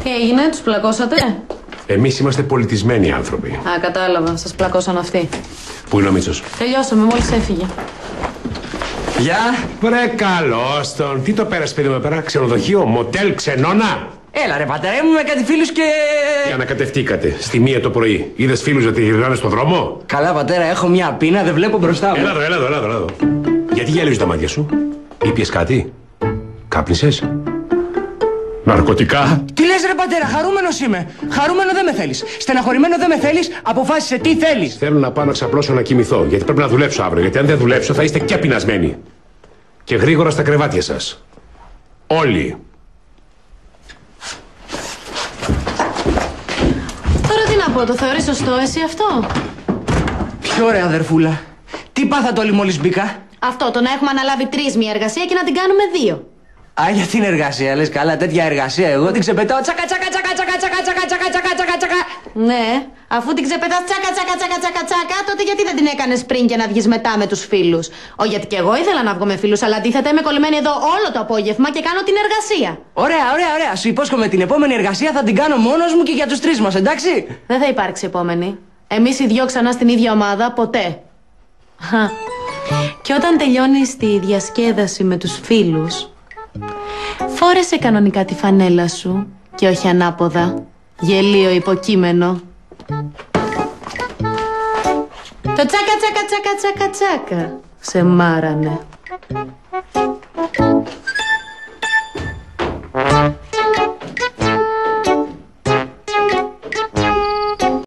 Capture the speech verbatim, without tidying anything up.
Τι έγινε, τους πλακώσατε? Εμείς είμαστε πολιτισμένοι άνθρωποι. Α, κατάλαβα. Σας πλακώσαν αυτοί. Πού είναι ο Μίτσος? Τελειώσαμε, μόλις έφυγε. Γεια! Βρε καλώς τον. Τι το πέρασε παιδί μου εδώ πέρα, ξενοδοχείο, μοτέλ, ξενώνα? Έλα ρε πατέρα, ήμουν με κάτι φίλους και... Και ανακατευτήκατε στη μία το πρωί. Είδες φίλους να τη γυρνάνε στον δρόμο? Καλά πατέρα, έχω μια πείνα, δεν βλέπω μπροστά μου. Έλα εδώ, έλα εδώ, έλα εδώ, έλα εδώ. Γιατί γέλιζε τα μάτια σου? Ήπιες κάτι? Κάπνισες? Ναρκωτικά? Τι λες ρε πατέρα, χαρούμενος είμαι. Χαρούμενο δεν με θέλεις. Στεναχωρημένο δεν με θέλεις. Αποφάσισε τι θέλεις. Θέλω να πάω να ξαπλώσω να κοιμηθώ. Γιατί πρέπει να δουλέψω αύριο. Γιατί αν δεν δουλέψω θα είστε και πεινασμένοι. Και γρήγορα στα κρεβάτια σας. Όλοι. Τώρα τι να πω, το θεωρείς σωστό εσύ αυτό? Ποιο ρε αδερφούλα. Τι πάθατε όλοι μόλις μπήκα? Αυτό, το να έχουμε αναλάβει τρεις μια εργασία και να την κάνουμε δύο. Α, για την εργασία, λες καλά, τέτοια εργασία εγώ την ξεπετάω τσακα τσακα τσακα τσακα τσακα τσακα τσακα τσακα τσακα τσακα. Ναι, αφού την ξεπετάς τσακα τσακα τσακα τσακα τσακα, τότε γιατί δεν την έκανες πριν και να βγεις μετά με τους φίλους? Ω, γιατί και εγώ ήθελα να βγω με φίλους, αλλά αντίθετα είμαι κολλημένη εδώ όλο το απόγευμα και κάνω την εργασία. Ωραία, ωραία, ωραία. Σου υπόσχομαι την επόμενη εργασία θα την κάνω μόνος μου και για τους τρεις μας, εντάξει? Δεν θα υπάρξει επόμενη. Εμείς οι δυο ξανά στην ίδια ομάδα, ποτέ. Και όταν τελειώνεις τη διασκέδαση με τους φίλους, φόρεσε κανονικά τη φανέλα σου και όχι ανάποδα. Γελίο υποκείμενο. Το τσάκα τσάκα τσάκα τσάκα τσάκα σε μάρανε.